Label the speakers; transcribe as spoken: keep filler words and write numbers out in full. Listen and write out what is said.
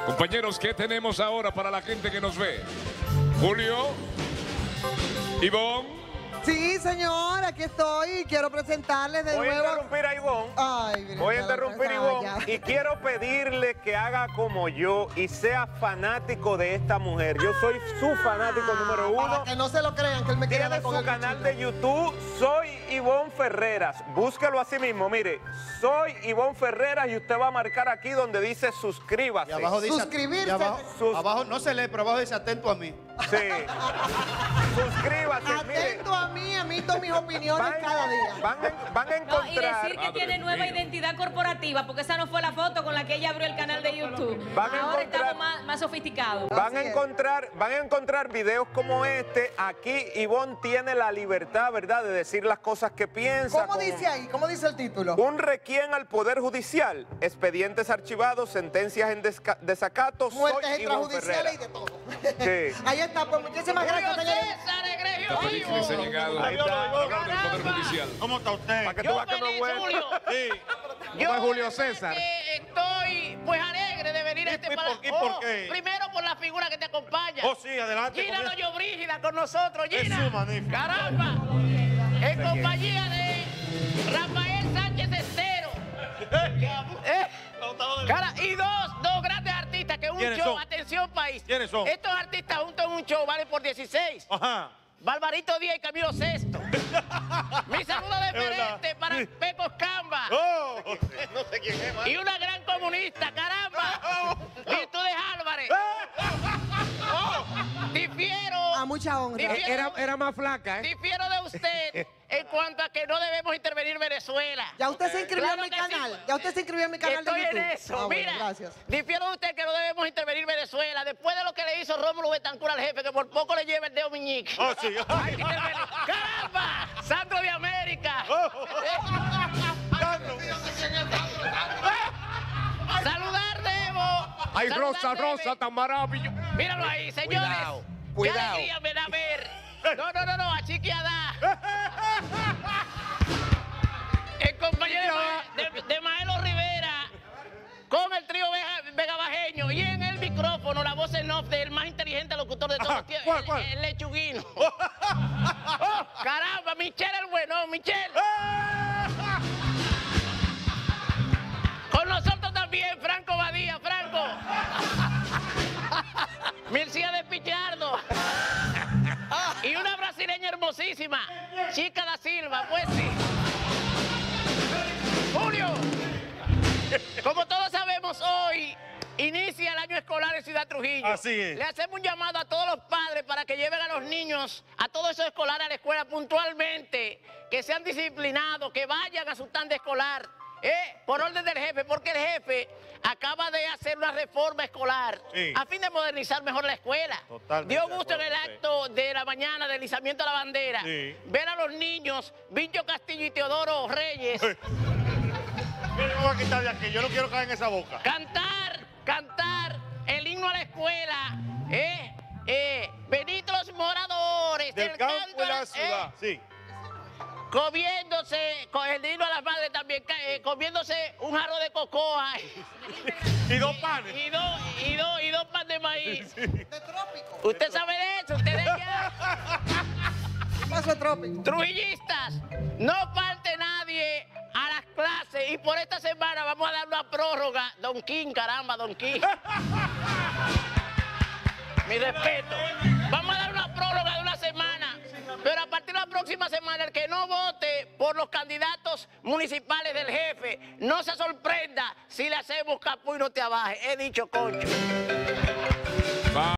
Speaker 1: Compañeros, ¿qué tenemos ahora para la gente que nos ve? Julio, Ivonne.
Speaker 2: Sí, señor, aquí estoy. Quiero presentarles de
Speaker 3: Voy
Speaker 2: nuevo.
Speaker 3: a interrumpir a Ivonne.
Speaker 2: Ay, mira,
Speaker 3: Voy a
Speaker 2: ya la
Speaker 3: interrumpir a
Speaker 2: persona
Speaker 3: Ivonne
Speaker 2: ya.
Speaker 3: y quiero pedirle que haga como yo y sea fanático de esta mujer. Yo soy su fanático número uno.
Speaker 2: Para que no se lo crean, que él me quiere
Speaker 3: Tiene
Speaker 2: dar con
Speaker 3: su
Speaker 2: el
Speaker 3: canal
Speaker 2: cuchillo.
Speaker 3: de YouTube, soy Ivonne Ferreras. Búsquelo así mismo, mire, soy Ivonne Ferreras y usted va a marcar aquí donde dice suscríbase.
Speaker 4: Y abajo dice,
Speaker 2: Suscribirse.
Speaker 4: y abajo,
Speaker 3: Sus-
Speaker 4: abajo no se lee, pero abajo dice atento a mí.
Speaker 3: Sí. Suscríbase, mire.
Speaker 2: Atento a mí, emito mis opiniones cada día.
Speaker 3: Van, a- van a
Speaker 5: No, y
Speaker 3: encontrar.
Speaker 5: decir que tiene nueva identidad corporativa, porque esa no fue la foto con la que ella abrió el canal de YouTube.
Speaker 3: Van a
Speaker 5: Ahora
Speaker 3: encontrar-
Speaker 5: estamos más, más sofisticados.
Speaker 3: Van a
Speaker 2: Así es.
Speaker 3: encontrar, van a encontrar videos como este. Aquí Ivonne tiene la libertad, ¿verdad?, de decir las cosas que piensa.
Speaker 2: ¿Cómo
Speaker 3: como
Speaker 2: dice ahí? ¿Cómo dice el título?
Speaker 3: Un requiem al Poder Judicial, expedientes archivados, sentencias en desca- desacato.
Speaker 2: Muertes
Speaker 3: Soy Ivonne
Speaker 2: extrajudiciales y
Speaker 3: Ferreras.
Speaker 2: de todo.
Speaker 3: Sí.
Speaker 2: Ahí está, pues muchísimas gracias, señores.
Speaker 1: Esta película se ha llegado
Speaker 3: Ahí está.
Speaker 1: al Poder Judicial.
Speaker 4: ¿Cómo está usted?
Speaker 3: Para que tú
Speaker 6: Yo
Speaker 3: veas que no es
Speaker 6: feliz,
Speaker 3: bueno.
Speaker 6: Julio.
Speaker 4: Sí.
Speaker 6: Yo
Speaker 4: ¿Cómo es Julio
Speaker 6: de
Speaker 4: César?
Speaker 6: que estoy pues alegre de venir a
Speaker 4: ¿Y-
Speaker 6: este
Speaker 4: y por-
Speaker 6: palacio.
Speaker 4: y por qué?
Speaker 6: Primero por la figura que te acompaña.
Speaker 4: Oh, sí, adelante.
Speaker 6: Gina
Speaker 4: comienza.
Speaker 6: Loyo Brígida con nosotros, Gina.
Speaker 4: Jesús, magnífico.
Speaker 6: Caramba. En compañía de Rafael Sánchez Estero. Eh, cara, y dos, dos grandes artistas que un
Speaker 4: ¿Quiénes
Speaker 6: show,
Speaker 4: son?
Speaker 6: atención país.
Speaker 4: ¿Quiénes son?
Speaker 6: Estos artistas juntos en un show valen por dieciséis.
Speaker 4: Ajá.
Speaker 6: Barbarito Díaz y Camilo Sesto. Mi saludo
Speaker 4: Es verdad.
Speaker 6: deferente para
Speaker 4: Sí.
Speaker 6: Pecos Camba.
Speaker 4: Oh, no sé quién es,
Speaker 6: Y una gran comunista, caramba. Virtudes Álvarez. Oh, difiero.
Speaker 2: A mucha honra.
Speaker 6: Difiero,
Speaker 4: Era, era más flaca, ¿eh?
Speaker 6: difiero de usted en cuanto a que no debemos intervenir Venezuela.
Speaker 2: Ya usted se inscribió
Speaker 6: Claro
Speaker 2: en mi
Speaker 6: que sí.
Speaker 2: canal. Ya usted se inscribió en mi canal
Speaker 6: Estoy
Speaker 2: de YouTube.
Speaker 6: en eso,
Speaker 2: Ah, bueno,
Speaker 6: mira.
Speaker 2: gracias.
Speaker 6: Difiero de usted que no debemos intervenir Venezuela. Después de lo que le hizo Rómulo Betancourt al jefe, que por poco le lleva el dedo meñique.
Speaker 4: Oh, sí.
Speaker 6: Hay que intervenir. ¡Caramba! ¡Sandro de América! Saludar debo.
Speaker 4: Ay,
Speaker 6: Saludar
Speaker 4: Rosa,
Speaker 6: debe.
Speaker 4: Rosa, tan maravilloso.
Speaker 6: Míralo ahí, señores.
Speaker 4: Cuidado,
Speaker 6: Qué
Speaker 4: cuidado.
Speaker 6: alegría me da ver. No, no, no, no, achiquiada. En compañía de, Ma- de, de Maelo Rivera, con el trío Vega, Vega Bajeño y en el micrófono, la voz en off del más inteligente locutor de todos
Speaker 4: Ajá,
Speaker 6: los tiempos,
Speaker 4: ¿cuál,
Speaker 6: el,
Speaker 4: cuál?
Speaker 6: el lechuguino. Oh, caramba, Michelle el bueno, Michelle. Con nosotros también, Franco Badía, Franco. Mircea de Pichardo. Y una brasileña hermosísima, Chica da Silva, pues sí. Julio, como todos sabemos hoy, inicia el año escolar en Ciudad Trujillo.
Speaker 4: Así es.
Speaker 6: Le hacemos un llamado a todos los padres para que lleven a los niños, a todos esos escolares a la escuela puntualmente, que sean disciplinados, que vayan a su tanda escolar. Eh, por orden del jefe, porque el jefe acaba de hacer una reforma escolar
Speaker 4: Sí.
Speaker 6: a fin de modernizar mejor la escuela.
Speaker 4: Totalmente
Speaker 6: Dio
Speaker 4: de
Speaker 6: gusto en el
Speaker 4: acuerdo, sí.
Speaker 6: acto de la mañana del izamiento de la bandera.
Speaker 4: Sí.
Speaker 6: Ver a los niños, Vincho Castillo y Teodoro Reyes,
Speaker 4: Mira, vamos a quitar de aquí. Yo no quiero caer en esa boca.
Speaker 6: cantar, cantar el himno a la escuela. Eh, eh, Benito los moradores
Speaker 4: Del campo y
Speaker 6: a
Speaker 4: la
Speaker 6: eh,
Speaker 4: ciudad. Sí.
Speaker 6: comiéndose, con el himno a las madres también, ca- eh, comiéndose un jarro de cocoa.
Speaker 4: Y dos panes.
Speaker 6: Y dos, y dos, y dos pan de maíz.
Speaker 2: De trópico.
Speaker 6: Usted sabe de eso, usted de allá.
Speaker 2: Paso de trópico.
Speaker 6: Trujillistas, no falte nadie a las clases y por esta semana vamos a dar una prórroga. Don King, caramba, Don King. Mi respeto. Vamos a dar una prórroga de una semana, pero a partir de la próxima semana el que no vote por los candidatos municipales del jefe, no se sorprenda si le hacemos capú y no te abaje. He dicho, concho.